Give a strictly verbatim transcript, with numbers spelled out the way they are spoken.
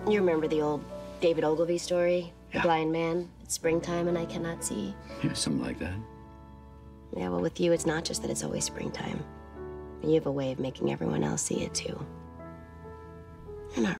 You remember the old David Ogilvy story? Yeah. The blind man, it's springtime and I cannot see. Yeah, something like that. Yeah, well, with you, it's not just that it's always springtime. You have a way of making everyone else see it, too. You're not